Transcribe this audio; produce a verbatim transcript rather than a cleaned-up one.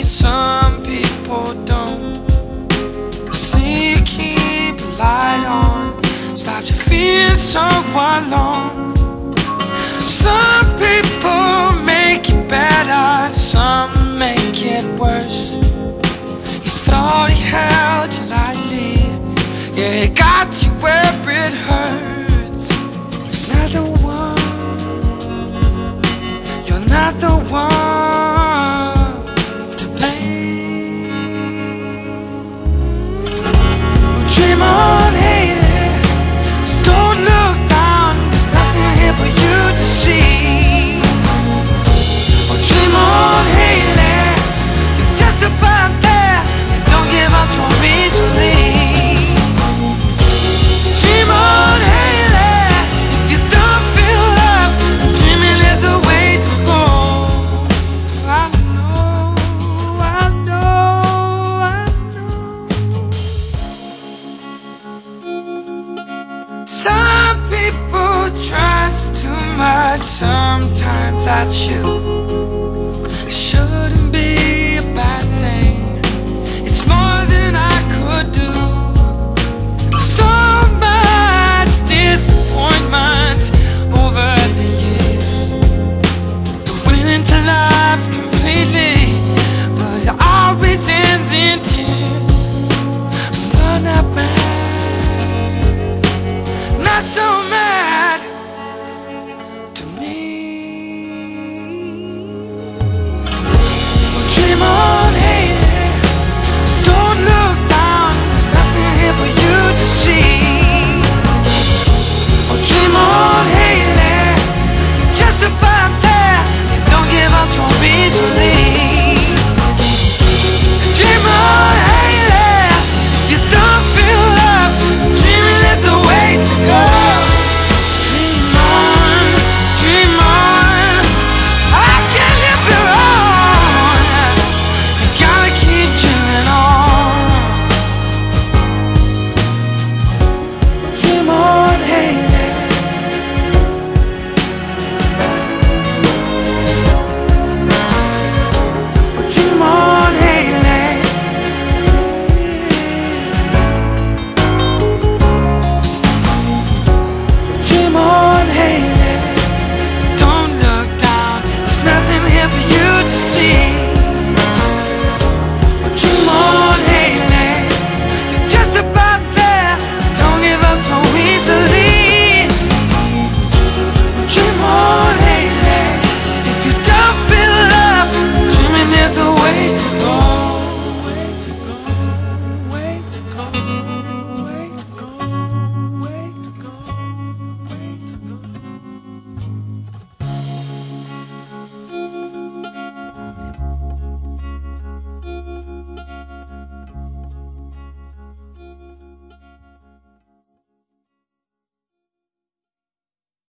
some people don't. See you keep a light on, stops you feeling so alone. Some people make it better, some make it worse. You thought he held you lightly, yeah, he got you where it hurts. You're not the one, you're not the one to blame. Well, dream on, Haley, don't look down, there's nothing here for you to see. Well, dream on, Haley, you're just about there, and don't give up so easily. Dream on, Haley, if you don't feel love, dreaming is the way to go. I know, I know, I know. Some people trust too much, sometimes that's you. It shouldn't be a bad thing, it's more than I could do.